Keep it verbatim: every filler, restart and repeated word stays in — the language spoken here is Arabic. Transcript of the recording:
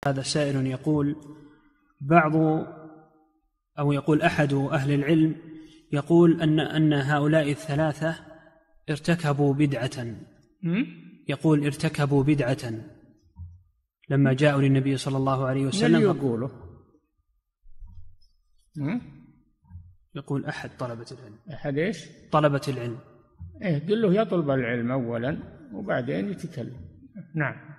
هذا سائل يقول بعض أو يقول أحد أهل العلم يقول أن أن هؤلاء الثلاثة ارتكبوا بدعة، يقول ارتكبوا بدعة لما جاءوا للنبي صلى الله عليه وسلم. يقولوا يقول أحد طلبة العلم. أحد إيش؟ طلبة العلم. إيه قل له يطلب العلم أولا وبعدين يتكلم. نعم.